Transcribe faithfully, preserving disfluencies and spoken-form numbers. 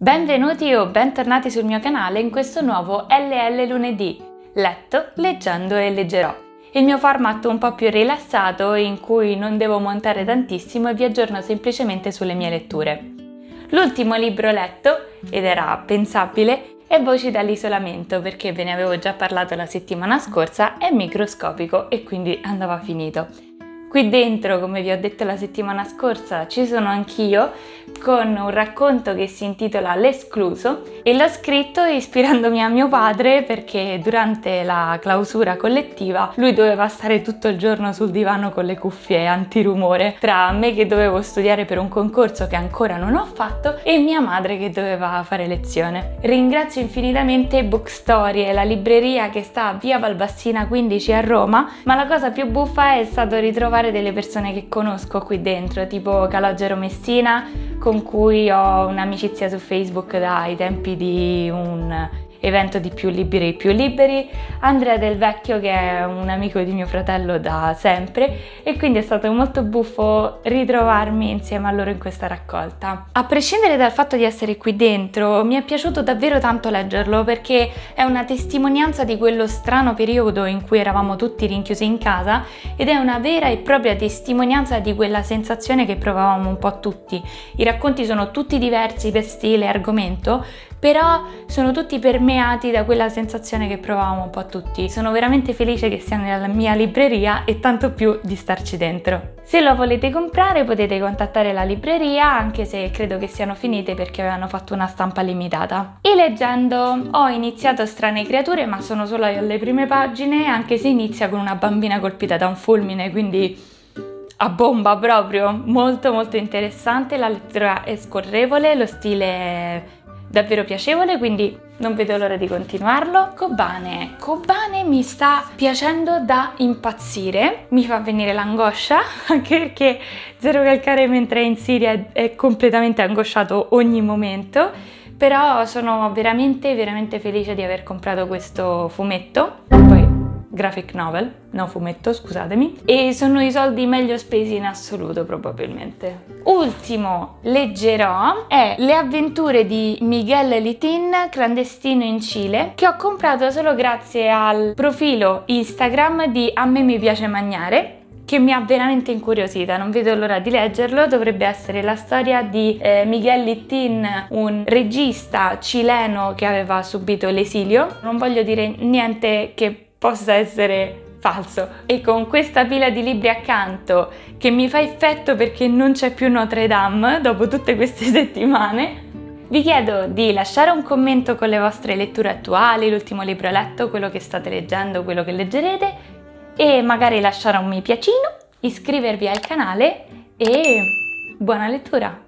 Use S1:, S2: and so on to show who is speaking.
S1: Benvenuti o bentornati sul mio canale in questo nuovo L L lunedì, letto, leggendo e leggerò. Il mio format un po' più rilassato in cui non devo montare tantissimo e vi aggiorno semplicemente sulle mie letture. L'ultimo libro letto, ed era pensabile, è Voci dall'isolamento, perché ve ne avevo già parlato la settimana scorsa, è microscopico e quindi andava finito. Qui dentro, come vi ho detto la settimana scorsa, ci sono anch'io con un racconto che si intitola L'escluso e l'ho scritto ispirandomi a mio padre perché durante la clausura collettiva lui doveva stare tutto il giorno sul divano con le cuffie antirumore tra me che dovevo studiare per un concorso che ancora non ho fatto e mia madre che doveva fare lezione. Ringrazio infinitamente Bookstory, la libreria che sta a via Valbassina quindici a Roma, ma la cosa più buffa è stato ritrovare delle persone che conosco qui dentro, tipo Calogero Messina, con cui ho un'amicizia su Facebook dai tempi di un evento di Più Liberi Più Liberi, Andrea Del Vecchio che è un amico di mio fratello da sempre e quindi è stato molto buffo ritrovarmi insieme a loro in questa raccolta. A prescindere dal fatto di essere qui dentro, mi è piaciuto davvero tanto leggerlo perché è una testimonianza di quello strano periodo in cui eravamo tutti rinchiusi in casa ed è una vera e propria testimonianza di quella sensazione che provavamo un po' tutti. I racconti sono tutti diversi per stile e argomento, però sono tutti permeati da quella sensazione che provavamo un po' tutti. Sono veramente felice che sia nella mia libreria e tanto più di starci dentro. Se lo volete comprare potete contattare la libreria, anche se credo che siano finite perché avevano fatto una stampa limitata. E leggendo ho iniziato Strane creature, ma sono solo alle prime pagine, anche se inizia con una bambina colpita da un fulmine, quindi a bomba proprio. Molto molto interessante, la lettura è scorrevole, lo stile è davvero piacevole, quindi non vedo l'ora di continuarlo. Kobane. Kobane mi sta piacendo da impazzire, mi fa venire l'angoscia, anche perché Zero Calcare mentre è in Siria è completamente angosciato ogni momento, però sono veramente veramente felice di aver comprato questo fumetto, poi graphic novel, no fumetto, scusatemi, e sono i soldi meglio spesi in assoluto probabilmente. Ultimo leggerò è Le avventure di Miguel Litin, clandestino in Cile, che ho comprato solo grazie al profilo Instagram di A me mi piace mangiare, che mi ha veramente incuriosita, non vedo l'ora di leggerlo. Dovrebbe essere la storia di eh, Miguel Litin, un regista cileno che aveva subito l'esilio. Non voglio dire niente che possa essere falso, e con questa pila di libri accanto che mi fa effetto perché non c'è più Notre Dame dopo tutte queste settimane, vi chiedo di lasciare un commento con le vostre letture attuali, l'ultimo libro letto, quello che state leggendo, quello che leggerete, e magari lasciare un mi piacino, iscrivervi al canale e buona lettura!